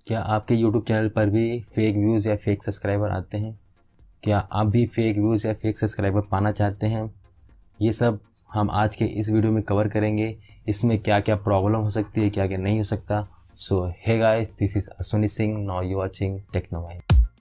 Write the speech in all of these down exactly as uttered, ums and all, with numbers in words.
क्या आपके YouTube channel पर भी फेक व्यूज़ या फेक सब्सक्राइबर आते हैं? क्या आप भी फेक व्यूज़ या फेक सब्सक्राइबर पाना चाहते हैं? ये सब हम आज के इस वीडियो में कवर करेंगे। इसमें क्या क्या प्रॉब्लम हो सकती है, क्या क्या नहीं हो सकता। So hey guys, this is Ashwini Singh, now you watching Technovine.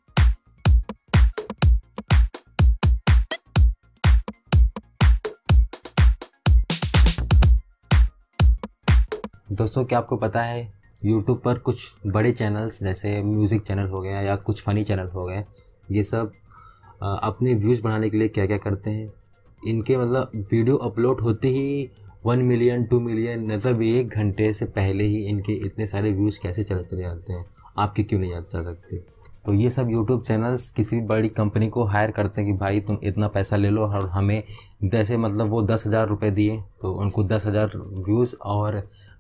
दोस्तों, क्या आपको पता है यूट्यूब पर कुछ बड़े चैनल्स जैसे म्यूज़िक चैनल हो गया या कुछ फ़नी चैनल हो गए, ये सब अ, अपने व्यूज़ बढ़ाने के लिए क्या क्या करते हैं। इनके मतलब वीडियो अपलोड होते ही वन मिलियन टू मिलियन मतलब एक घंटे से पहले ही इनके इतने सारे व्यूज़ कैसे चले चले जाते हैं, आपके क्यों नहीं चल सकते। तो ये सब यूट्यूब चैनल्स किसी बड़ी कंपनी को हायर करते हैं कि भाई तुम इतना पैसा ले लो और हमें जैसे मतलब वो दस हज़ार रुपये दिए तो उनको दस हज़ार व्यूज़ और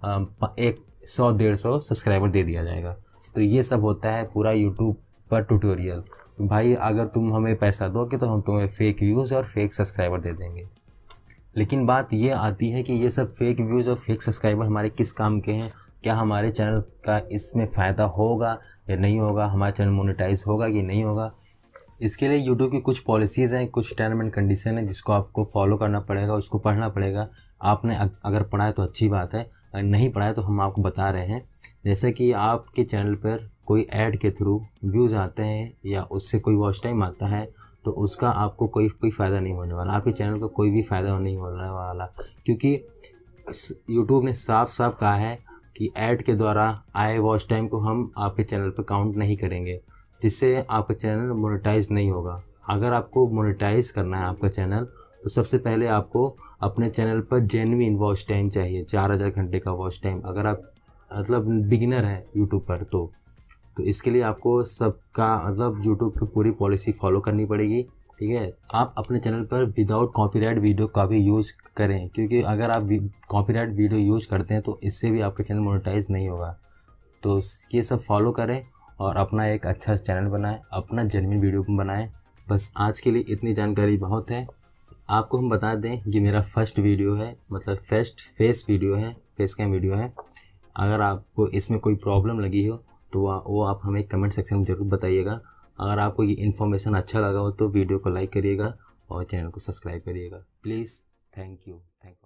एक सौ डेढ़ सौ सब्सक्राइबर दे दिया जाएगा। तो ये सब होता है पूरा यूट्यूब पर ट्यूटोरियल। भाई अगर तुम हमें पैसा दोगे तो हम तुम्हें फेक व्यूज़ और फेक सब्सक्राइबर दे देंगे। लेकिन बात ये आती है कि ये सब फेक व्यूज़ और फेक सब्सक्राइबर हमारे किस काम के हैं, क्या हमारे चैनल का इसमें फ़ायदा होगा या नहीं होगा, हमारा चैनल मोनेटाइज होगा कि नहीं होगा। इसके लिए यूट्यूब की कुछ पॉलिसीज़ हैं, कुछ टर्म एंड कंडीशन है जिसको आपको फॉलो करना पड़ेगा, उसको पढ़ना पड़ेगा। आपने अगर पढ़ा है तो अच्छी बात है, अगर नहीं पढ़ा है तो हम आपको बता रहे हैं। जैसे कि आपके चैनल पर कोई ऐड के थ्रू व्यूज़ आते हैं या उससे कोई वॉच टाइम आता है तो उसका आपको कोई कोई फ़ायदा नहीं होने वाला, आपके चैनल को कोई भी फ़ायदा नहीं होने वाला, क्योंकि यूट्यूब ने साफ साफ कहा है कि ऐड के द्वारा आए वॉच टाइम को हम आपके चैनल पर काउंट नहीं करेंगे, जिससे आपका चैनल मोनेटाइज नहीं होगा। अगर आपको मोनेटाइज करना है आपका चैनल तो सबसे पहले आपको अपने चैनल पर जेन्युइन वॉच टाइम चाहिए, चार हज़ार घंटे का वॉच टाइम। अगर आप मतलब बिगिनर हैं यूट्यूब पर तो तो इसके लिए आपको सबका मतलब यूट्यूब की पूरी पॉलिसी फॉलो करनी पड़ेगी, ठीक है। आप अपने चैनल पर विदाउट कॉपीराइट वीडियो का भी यूज़ करें, क्योंकि अगर आप कॉपीराइट वीडियो यूज़ करते हैं तो इससे भी आपका चैनल मोनेटाइज नहीं होगा। तो ये सब फॉलो करें और अपना एक अच्छा चैनल बनाएं, अपना जेन्युइन वीडियो बनाएं। बस आज के लिए इतनी जानकारी बहुत है। आपको हम बता दें ये मेरा फर्स्ट वीडियो है, मतलब फर्स्ट फेस वीडियो है, फेस कैम वीडियो है। अगर आपको इसमें कोई प्रॉब्लम लगी हो तो वो आप हमें कमेंट सेक्शन में ज़रूर बताइएगा। अगर आपको ये इन्फॉर्मेशन अच्छा लगा हो तो वीडियो को लाइक करिएगा और चैनल को सब्सक्राइब करिएगा please. Thank you thank you.